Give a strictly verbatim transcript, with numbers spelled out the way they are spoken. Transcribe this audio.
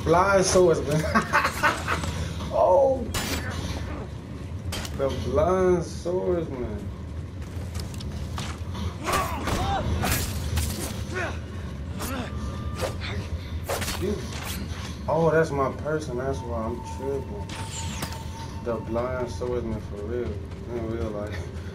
Blind swordsman. Oh, the blind swordsman. You. Oh, that's my person. That's why I'm tripping. The blind swordsman for real. In real life.